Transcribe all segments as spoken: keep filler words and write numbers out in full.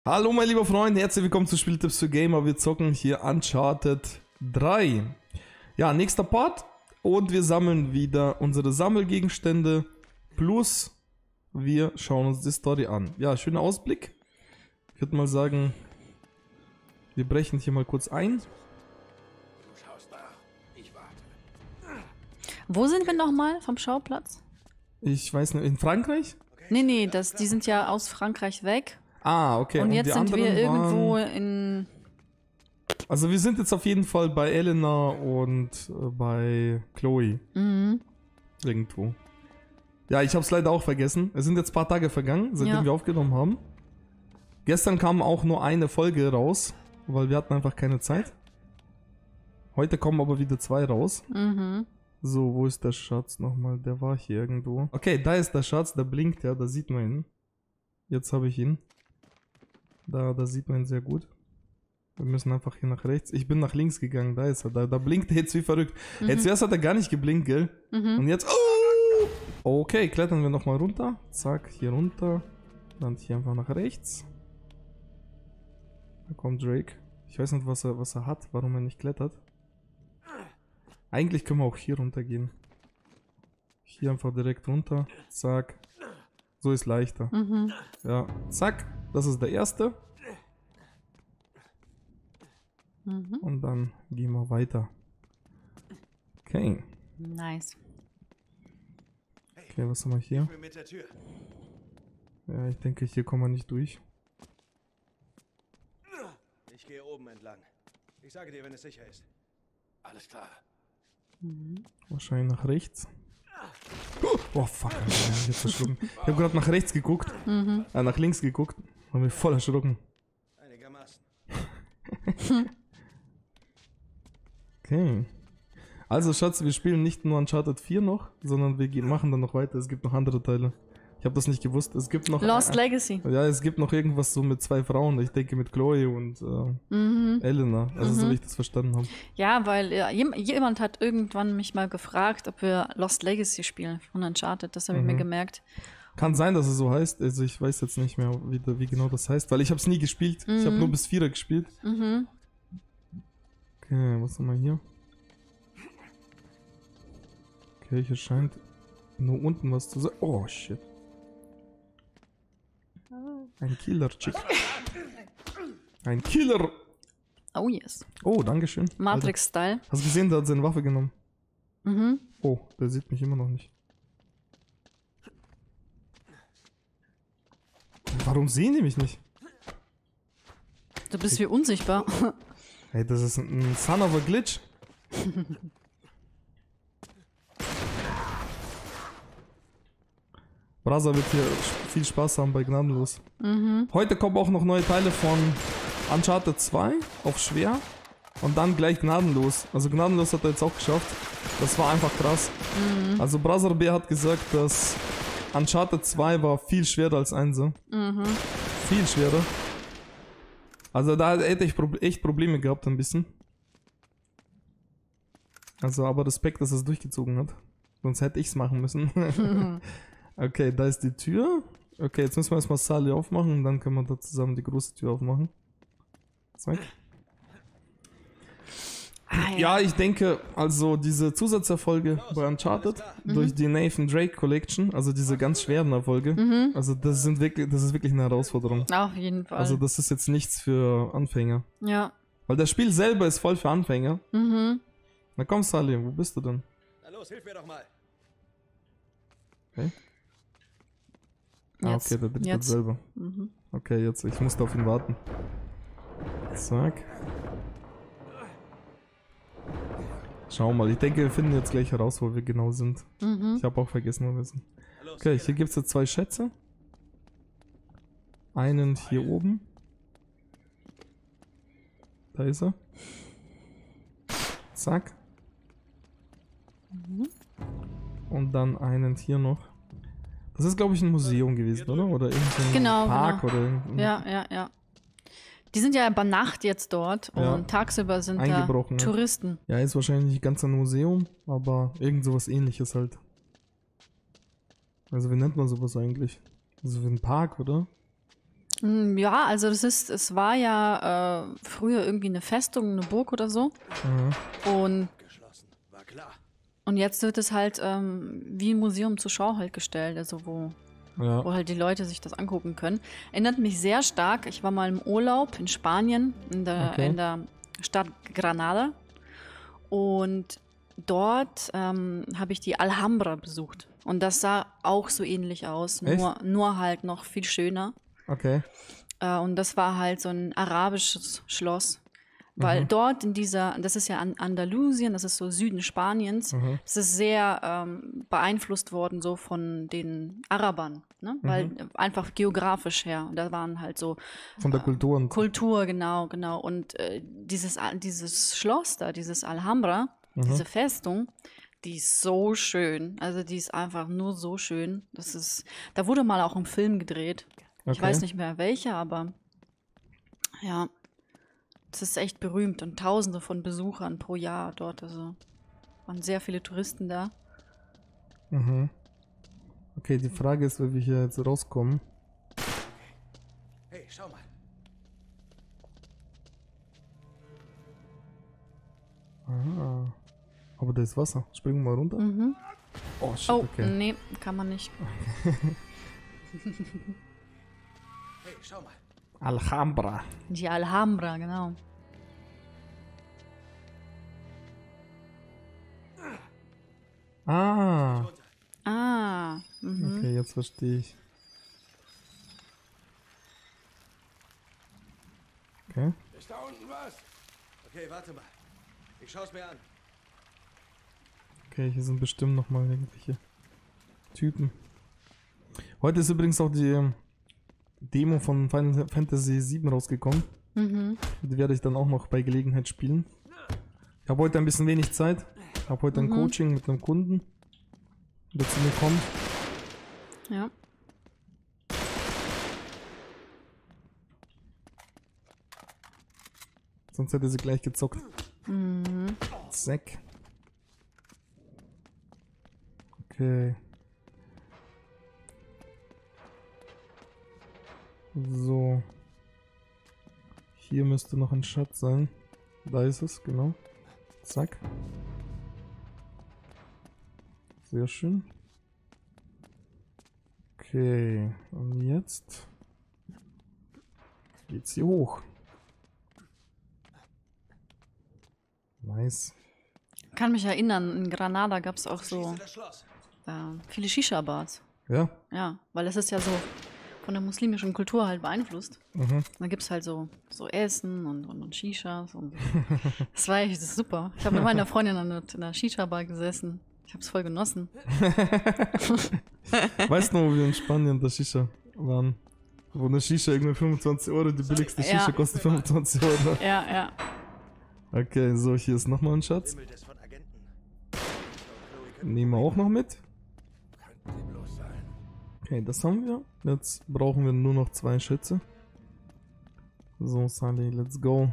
Hallo mein lieber Freund, herzlich willkommen zu Spieltipps für Gamer. Wir zocken hier Uncharted drei. Ja, nächster Part. Und wir sammeln wieder unsere Sammelgegenstände. Plus wir schauen uns die Story an. Ja, schöner Ausblick. Ich würde mal sagen, wir brechen hier mal kurz ein. Wo sind wir nochmal vom Schauplatz? Ich weiß nicht, in Frankreich? Nee, nee, das, die sind ja aus Frankreich weg. Ah, okay. Und, Und jetzt die sind wir anderen irgendwo waren... in... Also wir sind jetzt auf jeden Fall bei Elena und äh, bei Chloe. Mhm. Irgendwo. Ja, ich habe es leider auch vergessen. Es sind jetzt ein paar Tage vergangen, seitdem Ja. wir aufgenommen haben. Gestern kam auch nur eine Folge raus, weil wir hatten einfach keine Zeit. Heute kommen aber wieder zwei raus. Mhm. So, wo ist der Schatz nochmal? Der war hier irgendwo. Okay, da ist der Schatz, der blinkt ja, da sieht man ihn. Jetzt habe ich ihn. Da, da sieht man ihn sehr gut. Wir müssen einfach hier nach rechts. Ich bin nach links gegangen, da ist er. Da, da blinkt er jetzt wie verrückt. Mhm. Jetzt erst hat er gar nicht geblinkt, gell? Mhm. Und jetzt... Oh! Okay, klettern wir nochmal runter. Zack, hier runter. Dann hier einfach nach rechts. Da kommt Drake. Ich weiß nicht, was er, was er hat, warum er nicht klettert. Eigentlich können wir auch hier runter gehen. Hier einfach direkt runter. Zack. So ist leichter. Mhm. Ja, zack. Das ist der erste. Mhm. Und dann gehen wir weiter. Okay. Nice. Okay, was haben wir hier? Mit der Tür. Ja, ich denke, hier kommen wir nicht durch. Ich gehe oben entlang. Ich sage dir, wenn es sicher ist. Alles klar. Mhm. Wahrscheinlich nach rechts. Oh, fuck. Alter, ich hab jetzt erschrocken. Ich habe gerade nach rechts geguckt. Mhm. Äh, nach links geguckt. Und mich voll erschrocken. Einigermaßen. Okay. Also, Schatz, wir spielen nicht nur Uncharted vier noch, sondern wir gehen, machen dann noch weiter. Es gibt noch andere Teile. Ich habe das nicht gewusst. Es gibt noch... Lost äh, Legacy. Ja, es gibt noch irgendwas so mit zwei Frauen. Ich denke mit Chloe und äh, Mhm. Elena. Also, so Mhm. wie ich das verstanden habe. Ja, weil ja, jem- jemand hat irgendwann mich mal gefragt, ob wir Lost Legacy spielen von Uncharted. Das habe ich Mhm. mir gemerkt. Kann sein, dass es so heißt. Also, ich weiß jetzt nicht mehr, wie, wie genau das heißt, weil ich habe es nie gespielt. Ich habe Mhm. nur bis vierer gespielt. Mhm. Okay, was haben wir hier? Okay, hier scheint nur unten was zu sein. Oh, shit. Ein Killer-Chick. Ein Killer! Oh yes. Oh, dankeschön. Alter, Matrix-Style. hast du gesehen, der hat seine Waffe genommen? Mhm. Oh, der sieht mich immer noch nicht. Warum sehen die mich nicht? Du bist wie unsichtbar. Hey, das ist ein, ein Son of a Glitch. Brasa wird hier viel Spaß haben bei Gnadenlos. Mhm. Heute kommen auch noch neue Teile von Uncharted zwei auf schwer und dann gleich Gnadenlos. Also Gnadenlos hat er jetzt auch geschafft. Das war einfach krass. Mhm. Also Brother B hat gesagt, dass Uncharted zwei war viel schwerer als eins. Mhm. Viel schwerer. Also da hätte ich Pro echt Probleme gehabt ein bisschen. Also aber Respekt, dass er es durchgezogen hat. Sonst hätte ich es machen müssen. Mhm. Okay, da ist die Tür. Okay, jetzt müssen wir erstmal Sally aufmachen und dann können wir da zusammen die große Tür aufmachen. Zack. Ah, Ja, ich denke, also diese Zusatzerfolge bei Uncharted durch die Nathan Drake Collection, also diese ganz schweren Erfolge, Mhm. also das sind wirklich, das ist wirklich eine Herausforderung. Auf jeden Fall. Also das ist jetzt nichts für Anfänger. ja. Weil das Spiel selber ist voll für Anfänger. Mhm. Na komm, Sally, wo bist du denn? Na los, hilf mir doch mal. Okay. Ah, Jetzt. okay, der dreht Jetzt. selber. Mhm. Okay, jetzt, ich musste auf ihn warten. Zack. Schauen wir mal, ich denke, wir finden jetzt gleich heraus, wo wir genau sind. Mhm. Ich habe auch vergessen, wo wir sind. Na los, Okay, geh hier gibt es jetzt zwei Schätze. Einen hier oben. Da ist er. Zack. Mhm. Und dann einen hier noch. Das ist, glaube ich, ein Museum gewesen, oder? Oder irgendein Genau, Park genau. oder irgendein Ja, ja, ja. Die sind ja bei Nacht jetzt dort Ja. und tagsüber sind da Eingebrochen, ja. Touristen. Ja, ist wahrscheinlich nicht ganz ein Museum, aber irgend sowas ähnliches halt. Also wie nennt man sowas eigentlich? Also wie ein Park, oder? Hm, Ja, also das ist, es war ja äh, früher irgendwie eine Festung, eine Burg oder so. Mhm. Und, Geschlossen. War klar. und jetzt wird es halt ähm, wie ein Museum zur Schau halt gestellt, also wo, Ja. wo halt die Leute sich das angucken können. Erinnert mich sehr stark, ich war mal im Urlaub in Spanien, in der, Okay. in der Stadt Granada. Und dort ähm, habe ich die Alhambra besucht. Und das sah auch so ähnlich aus, Echt? nur, nur halt noch viel schöner. Okay. Äh, und das war halt so ein arabisches Schloss. Weil Mhm. dort in dieser, das ist ja An Andalusien, das ist so Süden Spaniens, Mhm. das ist sehr ähm, beeinflusst worden so von den Arabern, ne? Weil Mhm. äh, einfach geografisch her. Und da waren halt so Von der Kultur und. Kultur, genau, genau. Und äh, dieses, Al- dieses Schloss da, dieses Alhambra, Mhm. diese Festung, die ist so schön. Also die ist einfach nur so schön. Das ist, da wurde mal auch ein Film gedreht. Ich Okay. weiß nicht mehr welcher, aber ja, es ist echt berühmt und Tausende von Besuchern pro Jahr dort. Also waren sehr viele Touristen da. Mhm. Okay, die Frage ist, wie wir hier jetzt rauskommen. Hey, schau mal. Ah. Aber da ist Wasser. Springen wir mal runter. Mhm. Oh, shit, Oh, okay. nee, kann man nicht. Hey, schau mal. Alhambra. Die Alhambra, genau. Ah. Runter. Ah, mhm. Okay, jetzt verstehe ich. Okay. Ist da unten was? Okay, warte mal. Ich schau's mir an. Okay, hier sind bestimmt nochmal irgendwelche Typen. Heute ist übrigens auch die ähm, Demo von Final Fantasy sieben rausgekommen. Mhm. Die werde ich dann auch noch bei Gelegenheit spielen. Ich habe heute ein bisschen wenig Zeit. Ich habe heute ein Mhm. Coaching mit einem Kunden, der zu mir kommt. Ja. Sonst hätte sie gleich gezockt. Mhm. Zack. Okay. So. Hier müsste noch ein Schatz sein. Da ist es, genau. Zack. Sehr schön. Okay. Und jetzt geht's hier hoch. Nice. Kann mich erinnern, in Granada gab es auch so Schließe das Schloss. äh, viele Shisha-Bars. Ja. Ja, weil es ist ja so von der muslimischen Kultur halt beeinflusst. Mhm. Da gibt es halt so, so Essen und, und, und Shishas. Und das war echt super. Ich habe mit meiner Freundin an der- in einer Shisha-Bar gesessen. Ich habe es voll genossen. Weißt du noch, wo wir in Spanien in der Shisha waren? Wo eine Shisha irgendwie fünfundzwanzig Euro, die billigste Ja. Shisha kostet fünfundzwanzig Euro. Ja, ja. Okay, so, hier ist nochmal ein Schatz. Wimmelt es von Agenten. Nehmen wir auch noch mit. Könnten sie bloß sein. Okay, das haben wir. Jetzt brauchen wir nur noch zwei Schätze. So, Sally, let's go.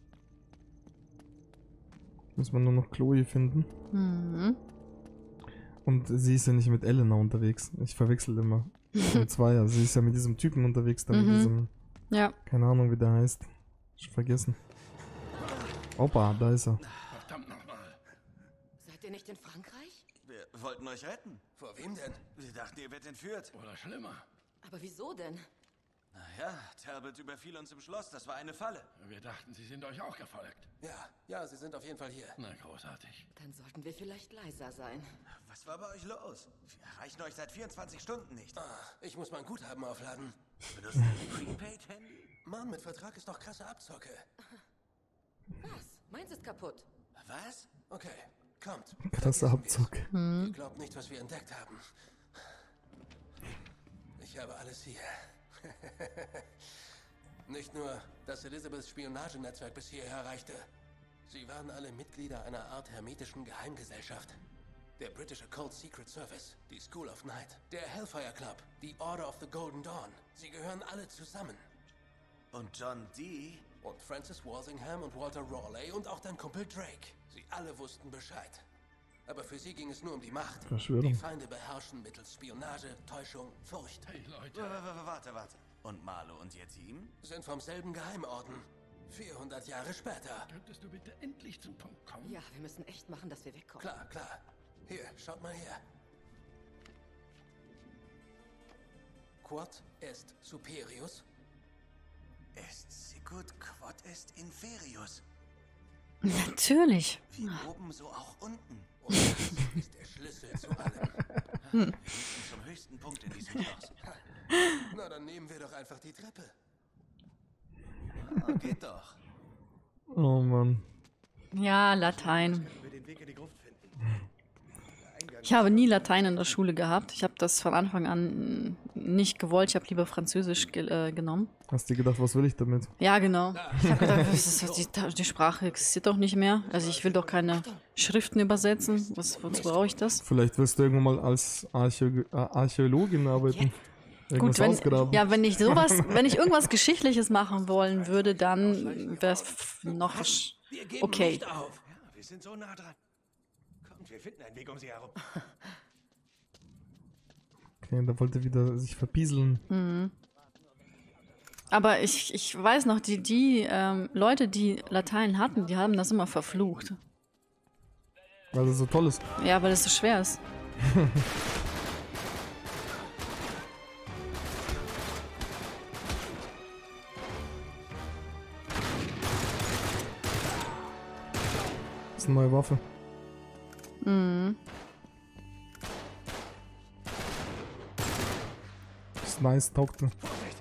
Müssen wir nur noch Chloe finden. Mhm. Und sie ist ja nicht mit Elena unterwegs. Ich verwechsel immer. Die zwei, also sie ist ja mit diesem Typen unterwegs, da mit Mhm. diesem, Ja. keine Ahnung wie der heißt. Schon vergessen. Opa, da ist er. Verdammt nochmal. Seid ihr nicht in Frankreich? Wir wollten euch retten. Vor wem denn? Wir dachten, ihr werdet entführt. Oder schlimmer. Aber wieso denn? Naja, Talbot überfiel uns im Schloss. Das war eine Falle. Wir dachten, sie sind euch auch gefolgt. Ja, ja, Sie sind auf jeden Fall hier. Na, großartig. Dann sollten wir vielleicht leiser sein. Was war bei euch los? Wir erreichen euch seit vierundzwanzig Stunden nicht. Ah, ich muss mein Guthaben aufladen. Benutzt ihr ein Prepaid-Handy? Mann, mit Vertrag ist doch krasse Abzocke. Was? Meins ist kaputt. Was? Okay, kommt. Krasser Vergessen Abzug. wir's. Ihr glaubt nicht, was wir entdeckt haben. Ich habe alles hier. Nicht nur, dass Elizabeths Spionagenetzwerk bis hierher erreichte. Sie waren alle Mitglieder einer Art hermetischen Geheimgesellschaft. Der britische Cold Secret Service, die School of Night, der Hellfire Club, die Order of the Golden Dawn. Sie gehören alle zusammen. Und John Dee? Und Francis Walsingham und Walter Rawley und auch dein Kumpel Drake. Sie alle wussten Bescheid. Aber für sie ging es nur um die Macht. Verschwörung. Die Feinde beherrschen mittels Spionage, Täuschung, Furcht. Hey, Leute. W- w- w- Warte, warte. Und Marlo und Yetim? Sind vom selben Geheimorden. vierhundert Jahre später. Könntest du bitte endlich zum Punkt kommen? Ja, wir müssen echt machen, dass wir wegkommen. Klar, klar. Hier, schaut mal her. Quod est superius. Est sicut quod est inferius. Natürlich. Wie oben, so auch unten. Und das ist der Schlüssel zu allem. Wir müssen zum höchsten Punkt in diesem Schloss. Na, dann nehmen wir doch einfach die Treppe. Ah, geht doch. Oh Mann. Ja, Latein. Können wir den Weg in die Gruft finden? Der Eingang Ich habe nie Latein in der Schule gehabt. Ich habe das von Anfang an nicht gewollt. Ich habe lieber Französisch ge äh, genommen. Hast du gedacht, was will ich damit? Ja, genau. Ich habe gedacht, das ist, die, die Sprache existiert doch nicht mehr. Also ich will doch keine Schriften übersetzen. Was, wozu brauche ich das? Vielleicht willst du irgendwann mal als Archä äh, Archäologin arbeiten. Irgendwas Gut, wenn, ausgraben. ja, wenn ich sowas, wenn ich irgendwas Geschichtliches machen wollen würde, dann wäre es noch sch- Wir geben okay. nicht auf. Ja, wir sind so nah dran. Kommt, wir finden einen Weg um sie herum. Okay, da wollte wieder sich verpieseln. Aber ich, ich weiß noch, die, die ähm, Leute, die Latein hatten, die haben das immer verflucht. Weil das so toll ist. Ja, weil es so schwer ist. Das ist eine neue Waffe. Mhm. Das ist nice, taugt mir.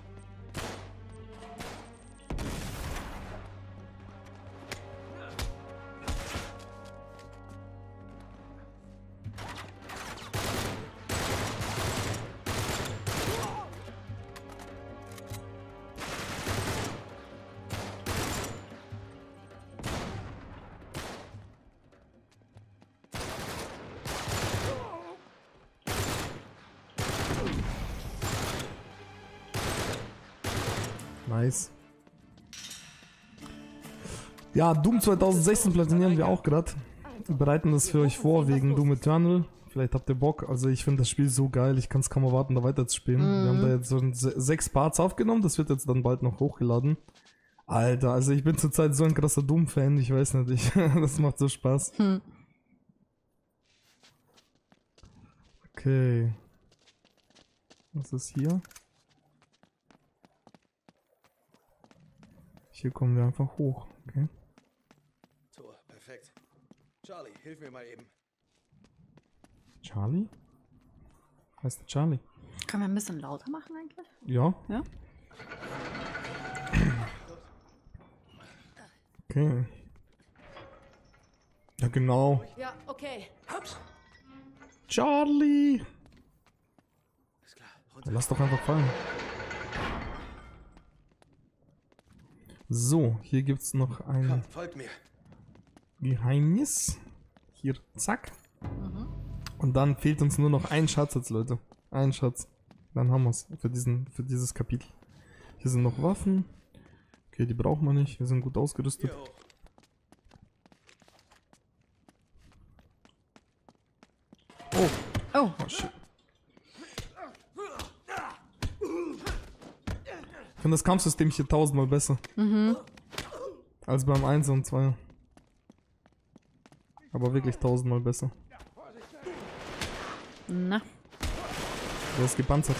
Nice. Ja, Doom zwanzig sechzehn platinieren wir auch gerade. Wir bereiten das für euch vor wegen Doom Eternal. Vielleicht habt ihr Bock. Also ich finde das Spiel so geil. Ich kann es kaum erwarten, da weiter zu spielen. Wir haben da jetzt so ein se- sechs Parts aufgenommen. Das wird jetzt dann bald noch hochgeladen. Alter, also ich bin zurzeit so ein krasser Doom-Fan. Ich weiß nicht, ich, das macht so Spaß. Hm. Okay. Was ist hier? Hier kommen wir einfach hoch. Okay. So, perfekt. Charlie, hilf mir mal eben. Charlie? Heißt der Charlie? Können wir ein bisschen lauter machen eigentlich? Ja. Ja? Okay. Ja, genau. Ja, okay. Charlie! Ist klar. Ja, Runter. lass doch einfach fallen. So, hier gibt's noch ein Kommt, folgt mir. Geheimnis. Hier, zack. Und dann fehlt uns nur noch ein Schatz jetzt, Leute. Ein Schatz. Dann haben wir's für, diesen, für dieses Kapitel. Hier sind noch Waffen. Okay, die brauchen wir nicht. Wir sind gut ausgerüstet. Hier hoch. Oh, Oh, oh shit. Ich finde das Kampfsystem hier tausendmal besser. Als beim eins und zwei. Aber wirklich tausendmal besser. na. Der ist gepanzert.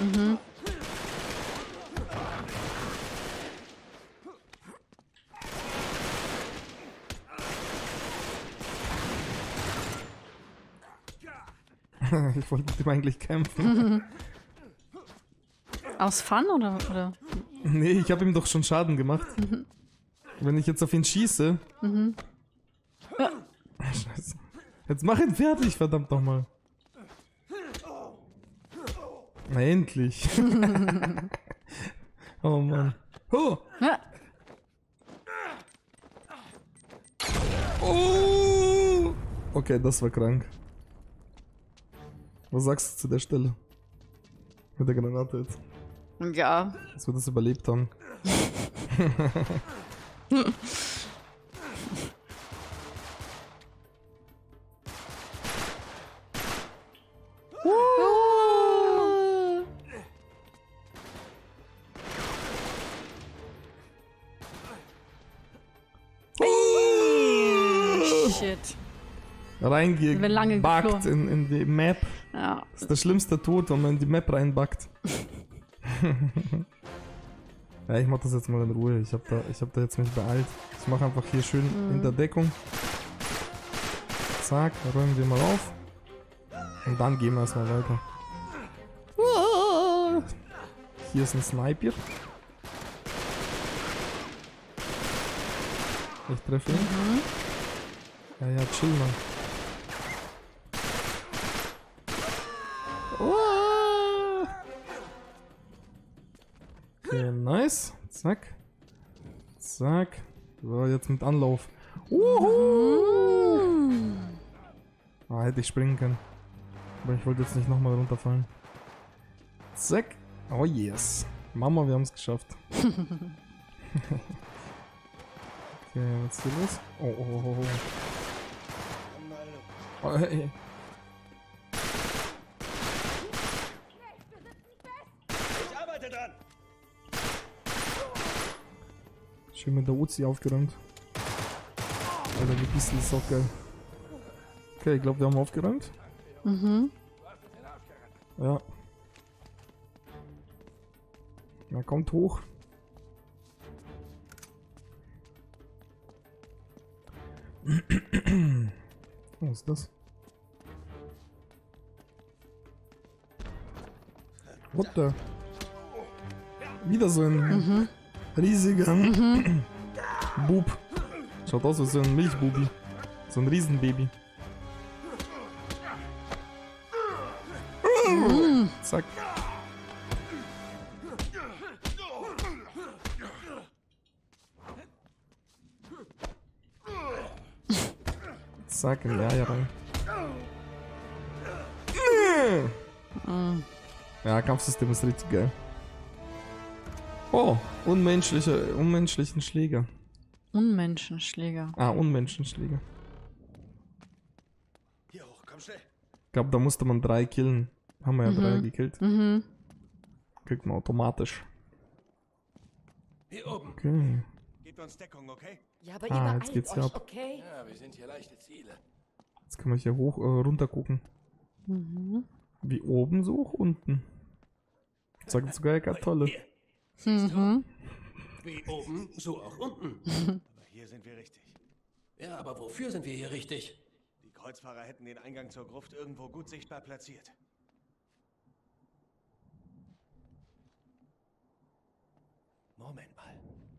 Ich wollte mit ihm eigentlich kämpfen. Aus Fun oder? oder? Nee, ich habe ihm doch schon Schaden gemacht. Wenn ich jetzt auf ihn schieße. Scheiße. Jetzt mach ihn fertig, verdammt nochmal. Na endlich. Oh Mann. Oh. Ja. Oh. Okay, das war krank. Was sagst du zu der Stelle? Mit der Granate jetzt. Ja. Dass wir das überlebt haben. shit. Sind wir lange Reingebackt geflohen. in, in die Map. Ja. Das ist der schlimmste Tod, wenn man in die Map reinbackt. Ja, ich mach das jetzt mal in Ruhe. Ich hab da, ich hab da jetzt mich beeilt. Ich mach einfach hier schön Mhm. in der Deckung. Zack, räumen wir mal auf. Und dann gehen wir erstmal weiter. Hier ist ein Sniper. Ich treffe ihn. Mhm. Ja, ja, chill mal. Oh. Okay, nice. Zack. Zack. So, jetzt mit Anlauf. Uhu. Ah, hätte ich springen können. Aber ich wollte jetzt nicht nochmal runterfallen. Zack. Oh yes. Mama, wir haben es geschafft. Okay, was ist hier los? Oh, oh, oh, oh. Oh, hey. Ich arbeite dran. Schön mit der Uzi aufgeräumt. Alter, die Pistole ist auch geil. Okay, ich glaube, wir haben aufgeräumt. Mhm. Ja. Na, kommt hoch. Was ist das? What the? Wieder so ein riesiger Bub. Schaut aus wie so ein Milchbubi. So ein Riesenbaby. Zack. Zack, in die Eier rein. Ja, Kampfsystem ist richtig geil. Oh, unmenschliche, unmenschlichen Schläger. Unmenschenschläger. Ah, Unmenschenschläger. Hier hoch, komm schnell. Ich glaube, da musste man drei killen. Haben wir ja drei gekillt. Mhm. Kriegt man automatisch. Hier oben. Okay. Gebt uns Deckung, okay? Ja, aber Ah, ihr jetzt beeilt geht's euch, hier ab. okay? Ja, wir sind hier leichte Ziele. Jetzt können wir hier hoch, äh, runter gucken. Mhm. Wie oben, so hoch unten. Sagt sogar Eckart Tolle. Hier. Siehst du? Mhm. Wie oben, so auch unten. Aber hier sind wir richtig. Ja, aber wofür sind wir hier richtig? Die Kreuzfahrer hätten den Eingang zur Gruft irgendwo gut sichtbar platziert. Moment mal.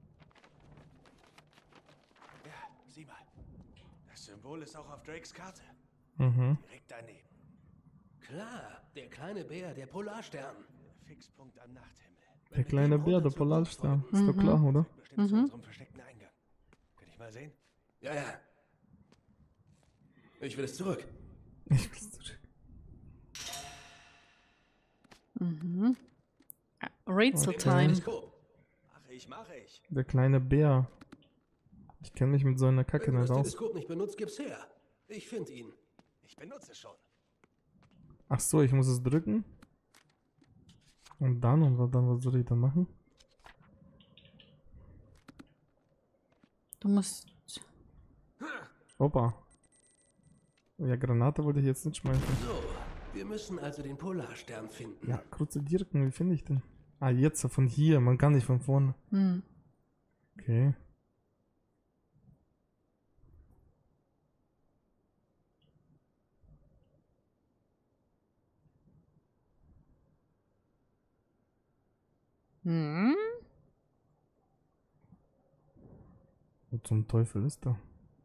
Ja, sieh mal. Das Symbol ist auch auf Drakes Karte. Mhm. Direkt daneben. Klar, der kleine Bär, der Polarstern. Der Fixpunkt am Nachthimmel. Der kleine Bär, der Polarstern. Ist doch klar, oder? Bestimmt zu unserem versteckten Eingang. Kann ich mal sehen? Ja, ja. Ich will es zurück. Ich will's zurück. Mhm. Rätsel Okay. Time. Teleskop. Mache ich, mache ich. Der kleine Bär. Ich kenne mich mit so einer Kacke Wenn du nicht das aus. Teleskop nicht benutzt, gib's her. Ich finde ihn. Ich benutze es schon. Ach so, ich muss es drücken. Und dann, und was- dann, was soll ich dann machen? Du musst. Opa. Ja, Granate wollte ich jetzt nicht schmeißen. So, wir müssen also den Polarstern finden. Ja, kurze Dirken, wie finde ich den? Ah, jetzt von hier, man kann nicht von vorne. Hm. Okay. Hm? Wo zum Teufel ist er?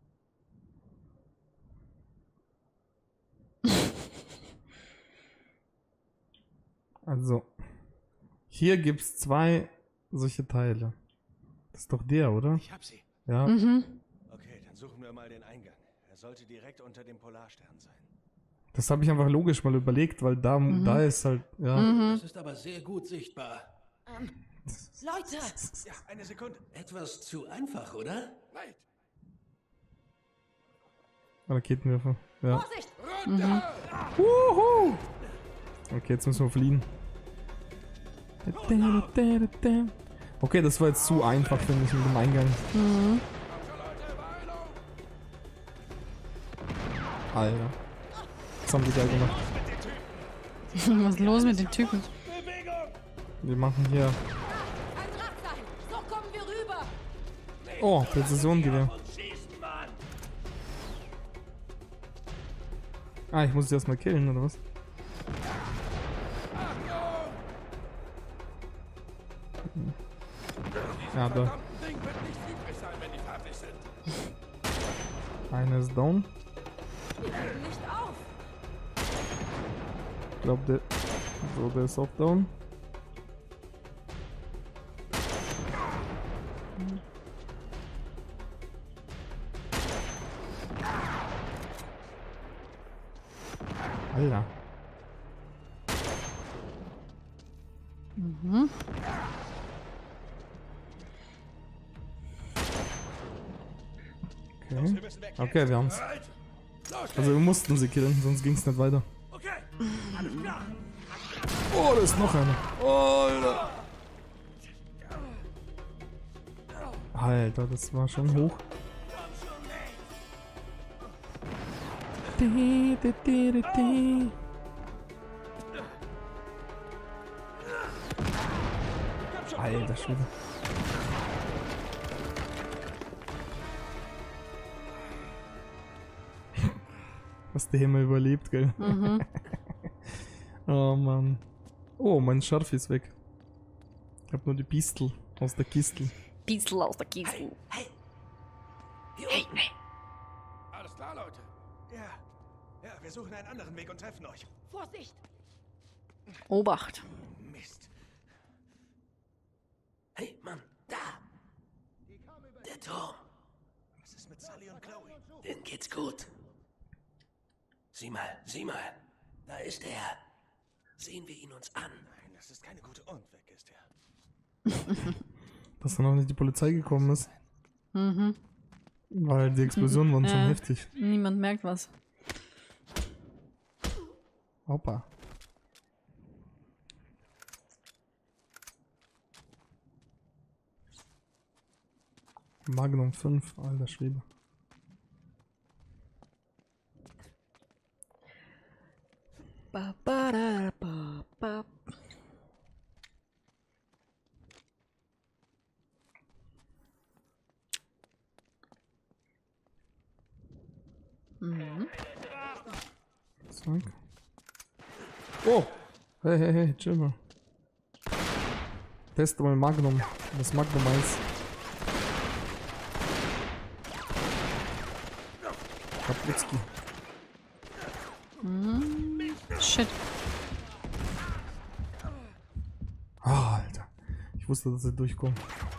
Also, hier gibt's zwei solche Teile. Das ist doch der, oder? Ich hab sie. Ja. Mhm. Okay, dann suchen wir mal den Eingang. Er sollte direkt unter dem Polarstern sein. Das habe ich einfach logisch mal überlegt, weil da, da ist halt, ja. Mhm. Das ist aber sehr gut sichtbar. Ähm, Leute! Ja, eine Sekunde. Etwas zu einfach, oder? Nein. Raketenwerfer. Ja. Vorsicht! Wuhu! Okay, jetzt müssen wir fliehen. Okay, das war jetzt zu einfach, finde ich, mit dem Eingang. Mhm. Alter. Das haben die geil gemacht. Was ist los mit den Typen? Wir machen hier... Ein Drahtseil. So kommen wir rüber. Oh, Präzisiongewehr. Ah, ich muss sie erstmal killen, oder was? Ja, da. Einer ist down. Wir geben nicht auf. Ich glaube, der... So, der ist auch down. Alter. Mhm. Okay. Okay, wir haben's. Also wir mussten sie killen, sonst ging's nicht weiter. Oh, da ist noch einer. Oh, Alter. Alter, das war schon hoch. Di, di, di, di, di. Alter Schwede. Hast du immer überlebt, gell? Mhm. Oh Mann. Oh, mein Scharf ist weg. Ich hab nur die Pistel aus der Kistel. Piesel aus der Kiesel. Hey! Hier Hey, unten. hey. Alles klar, Leute. Ja. Ja, wir suchen einen anderen Weg und treffen euch. Vorsicht. Obacht. Mist. Hey, Mann, da! Der Turm. Was ist mit Sully und Chloe? Denen geht's gut. Sieh mal, sieh mal. Da ist er. Sehen wir ihn uns an. Nein, das ist keine gute... Und weg ist er. Dass dann auch nicht die Polizei gekommen ist. Mhm. Weil die Explosionen waren schon Ja. heftig. Niemand merkt was. Hoppa. Magnum fünf, alter Schwede. Ba, ba, da, ba, ba. Mhm. Zack. Oh! Hey, hey, hey, chill mal. Teste mal Magnum. Das Magnum eins. Kaputzki. Shit. Ah, Alter. Ich wusste, dass er durchkommt.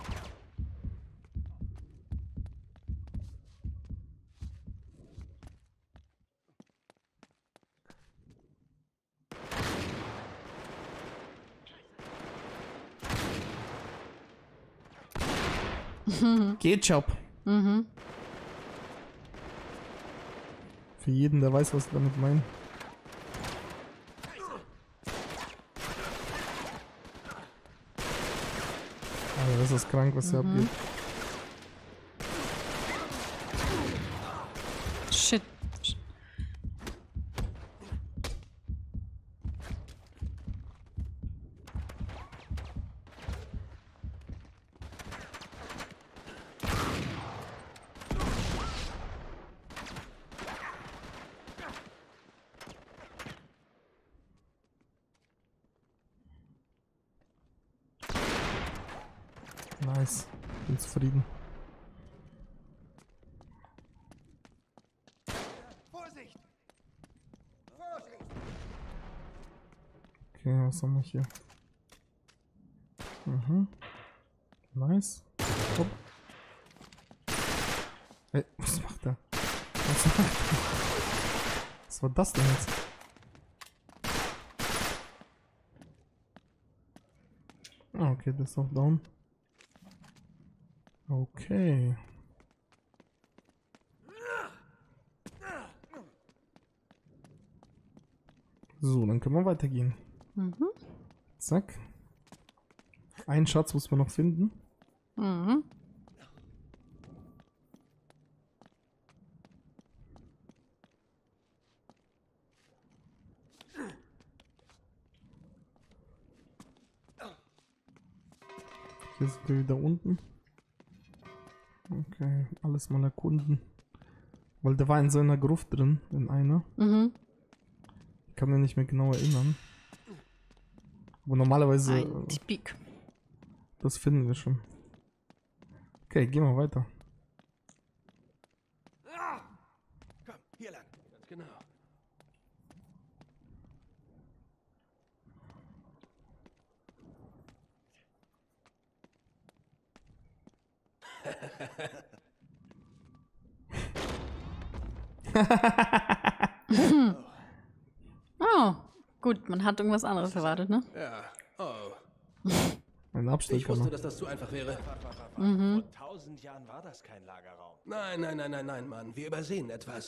Ketchup. Mhm. Für jeden, der weiß, was ich damit meine. Alter, das ist krank, was hier abgeht. Shit. Nice. Bin zufrieden. Vorsicht! Vorsicht! Okay, was haben wir hier? Mhm. Nice. Hopp. Ey, was macht er? Was macht er? Was war das denn jetzt? Ah, okay, das ist auch down. Okay. So, dann können wir weitergehen. Mhm. Zack. Einen Schatz muss man noch finden. Mhm. Hier sind wir wieder unten. Okay, alles mal erkunden. Weil der war in so einer Gruft drin, in einer. Mhm. Ich kann mich nicht mehr genau erinnern. Aber normalerweise, Ein äh, Peak. das finden wir schon. Okay, gehen wir weiter. Komm, hier lang. Ganz genau. Oh, gut, man hat irgendwas anderes erwartet, ne? Ja. Oh. Ein Ich wusste, Abstellkammer. dass das zu einfach wäre. Mhm. Vor tausend Jahren war das kein Lagerraum. Nein, nein, nein, nein, nein, Mann. Wir übersehen etwas.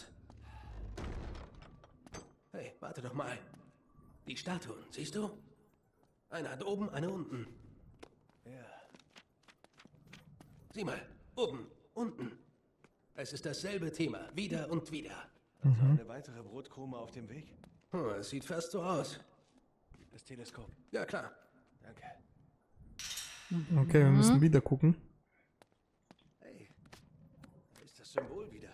Hey, warte doch mal. Die Statuen, siehst du? Eine hat oben, eine unten. Ja. Sieh mal, oben, unten. Es ist dasselbe Thema, wieder und wieder. Also eine weitere Brotkrume auf dem Weg? Hm, es sieht fast so aus. Das Teleskop. Ja, klar. Danke. Okay, wir müssen wieder gucken. Hey, da ist das Symbol wieder.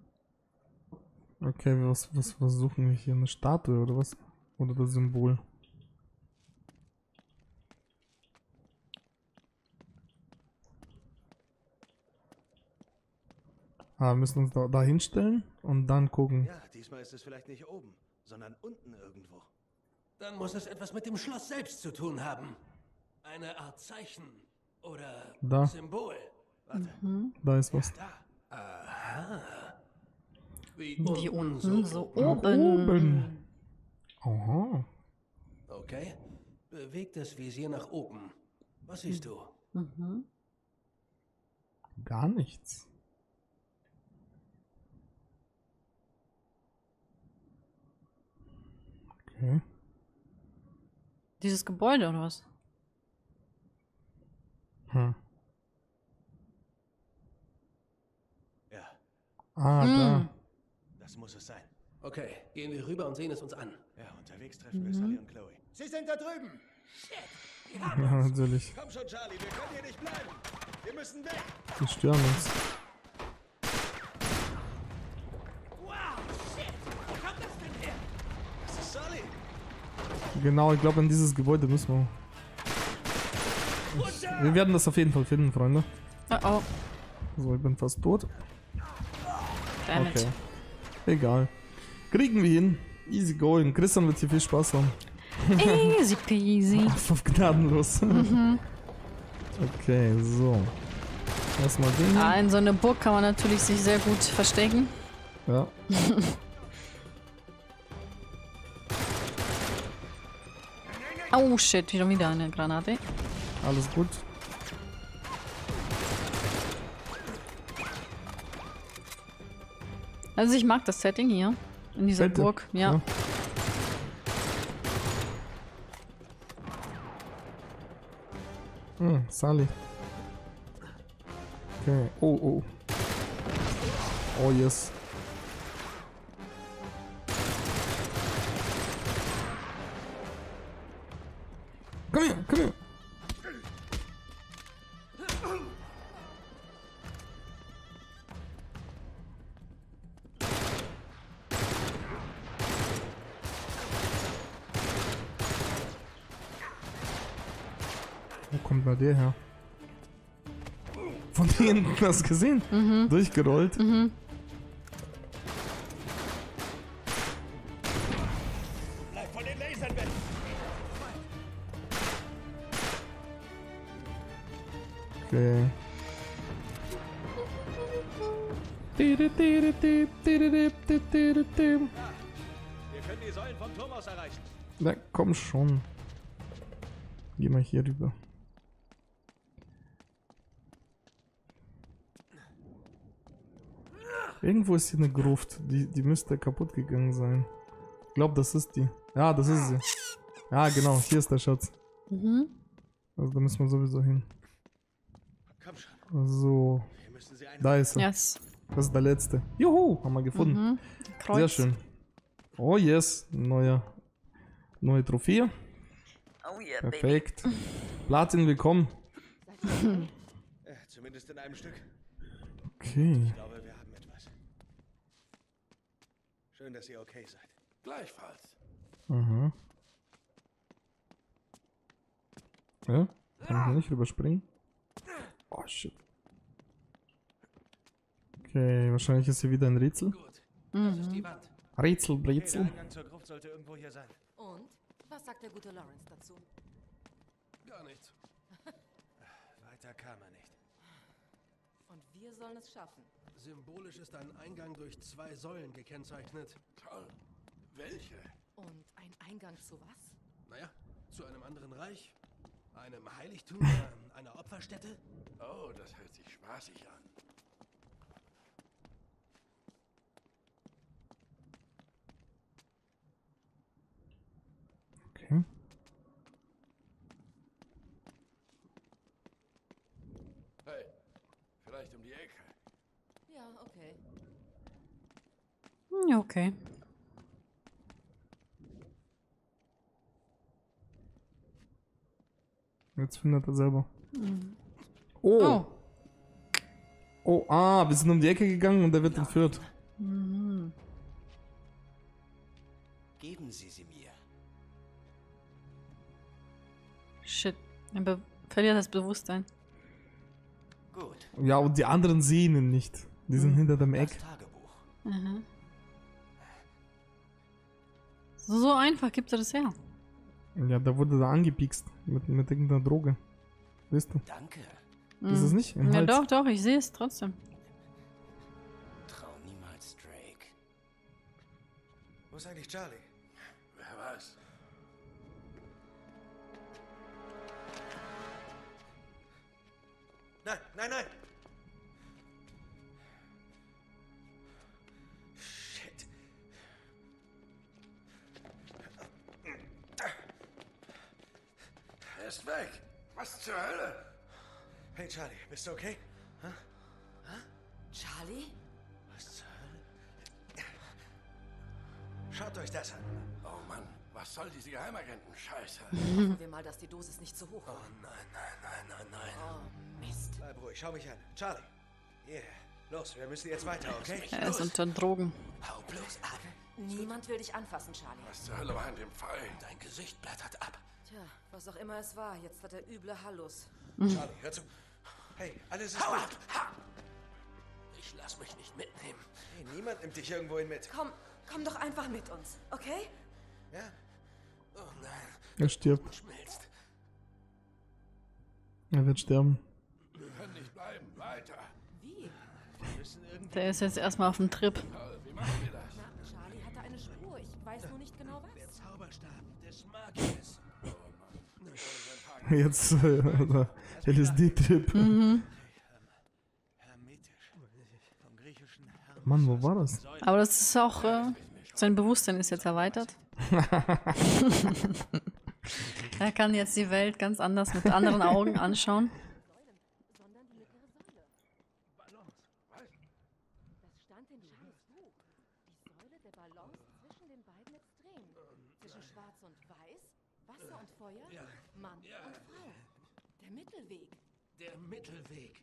Okay, was, was, was suchen wir hier? Eine Statue oder was? Oder das Symbol? Ah, wir müssen uns da, da hinstellen und dann gucken. Ja, diesmal ist es vielleicht nicht oben, sondern unten irgendwo. Dann muss es etwas mit dem Schloss selbst zu tun haben. Eine Art Zeichen oder Da. Symbol. Warte, Da ist was. da. Aha. Wie Wie unten, unten, so oben. oben. Oben. Aha. Okay. Beweg das Visier nach oben. Was siehst du? Mhm. Gar nichts. Okay. Dieses Gebäude oder was? Hm. Ja, Ah, da. das muss es sein. Okay, gehen wir rüber und sehen es uns an. Ja, unterwegs treffen wir Sully und Chloe. Sie sind da drüben! Ja, natürlich. Komm schon, Charlie, wir können hier nicht bleiben. Wir müssen weg. Die stören uns. Das ist Sully. Genau, ich glaube, in dieses Gebäude müssen wir. Ich, wir werden das auf jeden Fall finden, Freunde. Oh oh. So, ich bin fast tot. Damn Okay. it. Egal. Kriegen wir hin. Easy going. Christian wird hier viel Spaß haben. Easy peasy. Auf gnadenlos. Okay, so. Erstmal den. Ah, in so einer Burg kann man natürlich sich sehr gut verstecken. Ja. Oh shit, wieder wieder eine Granate. Alles gut. Also ich mag das Setting hier. In dieser Fette. Burg. Ja. Hm, Sully. Okay. Oh, oh. Oh, yes. Komm her, komm her. Wo kommt bei der her? Von hinten, hast du gesehen? Mhm. Durchgerollt. Mhm. Bleib von den Lasern weg. Okay. Wir können die Säulen vom Turm aus erreichen. Na, komm schon. Geh mal hier rüber. Irgendwo ist hier eine Gruft. Die, die müsste kaputt gegangen sein. Ich glaube, das ist die. Ja, das ist sie. Ja, genau. Hier ist der Schatz. Mhm. Also da müssen wir sowieso hin. Komm schon. So. Wir müssen sie ein. Da ist er. Yes. Das ist der letzte. Juhu, haben wir gefunden. Mhm. Kreuz. Sehr schön. Oh yes, neue, neue Trophäe. Oh yeah, Perfekt. Platin, willkommen. Seid Äh, zumindest in einem Stück. Okay. Ich glaube, wir haben etwas. Schön, dass ihr okay seid. Gleichfalls. Mhm. Ja? Kann ich hier nicht rüberspringen? Oh, shit. Okay, wahrscheinlich ist hier wieder ein Rätsel. Gut. Das ist die Mhm. Wand. Rätsel, Okay, der Brezel. Eingang zur Gruft sollte irgendwo hier sein. Und? Was sagt der gute Lawrence dazu? Gar nichts. Weiter kam er nicht. Und wir sollen es schaffen. Symbolisch ist ein Eingang durch zwei Säulen gekennzeichnet. Toll. Welche? Und ein Eingang zu was? Naja, zu einem anderen Reich, einem Heiligtum, äh, einer Opferstätte. Oh, das hört sich spaßig an. Okay. Hey, vielleicht um die Ecke. Ja, okay. Ja, okay. Jetzt findet er selber. Oh. Oh. Oh, ah, wir sind um die Ecke gegangen und er wird entführt. Mhm. Geben Sie sie mir. Shit. Er be- verliert das Bewusstsein. Gut. Ja, und die anderen sehen ihn nicht. Die sind hinter dem Das Eck. Tagebuch. Mhm. So, so einfach gibt er das her. Ja, da wurde da angepiekst. Mit, mit irgendeiner Droge. Weißt du? Danke. Ist es nicht? Im Ja, Hals. doch, doch, ich sehe es trotzdem. Trau niemals Drake. Wo ist eigentlich Charlie? Wer weiß. Nein, nein, nein! Shit. Er ist weg. Was zur Hölle? Hey Charlie, bist du okay? Charlie? Was zur Hölle? Schaut euch das an. Oh Mann, was soll diese Geheimagentenscheiße? Hoffen wir mal, dass die Dosis nicht zu hoch Oh war. nein, nein, nein, nein, nein. Oh, Mist. Bleib ruhig, schau mich an. Charlie. Yeah. Los, wir müssen jetzt weiter, okay? Er ist unter Drogen. Hau bloß ab. Niemand will dich anfassen, Charlie. Was zur Hölle war in dem Fall? Dein Gesicht blättert ab. Tja, was auch immer es war, jetzt hat er üble Hallus. Charlie, hör zu. Hey, alles ist Hau gut. ab! Ha! Ich lass mich nicht mitnehmen. Hey, niemand nimmt dich irgendwohin mit. Komm, komm doch einfach mit uns, okay? Ja? Oh nein, Er stirbt. schmilzt. Er wird sterben. Wir können nicht bleiben. Weiter. Wie? Wir müssen irgendwie... Der ist jetzt erstmal auf dem Trip. Toll, wie machen wir das? Na, Charlie hatte eine Spur. Ich weiß nur nicht genau was. Der Zauberstab des Magiers. Jetzt äh, L S D-Trip. Mhm. Hermetisch. Vom griechischen Hermes. Mann, wo war das? Aber das ist auch, äh, sein Bewusstsein ist jetzt erweitert. Er kann jetzt die Welt ganz anders mit anderen Augen anschauen. Sondern die mittlere Säule. Das stand in Charlies Buch. Die Säule der Balance zwischen den beiden Extremen. Zwischen Schwarz und Weiß, Wasser und Feuer, Ja. Mann und Frau. Der Mittelweg. Der Mittelweg.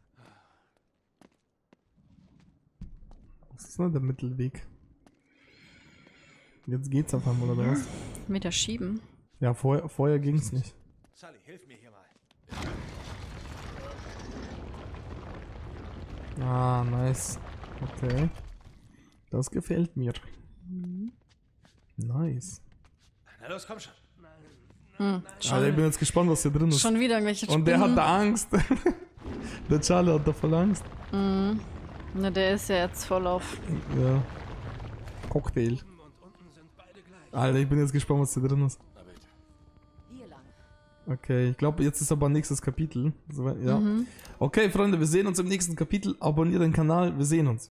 Das ist nur der Mittelweg. Jetzt geht's auf einmal, oder was? Wieder schieben. Ja, vorher, vorher ging's nicht. Sully, hilf mir hier mal. Ah, nice. Okay. Das gefällt mir. Nice. Na los, komm schon. Hm, Also ich bin jetzt gespannt, was hier drin ist. schon wieder irgendwelche Und der hat Spinnen. da Angst. Der Charlie hat da voll Angst. Mhm. Na, der ist ja jetzt voll auf. Ja. Cocktail. Oben und unten sind beide gleich. Alter, ich bin jetzt gespannt, was hier drin ist. Na bitte. Hier lang. Okay, ich glaube, jetzt ist aber nächstes Kapitel. So, ja. Mhm. Okay, Freunde, wir sehen uns im nächsten Kapitel. Abonniert den Kanal, wir sehen uns.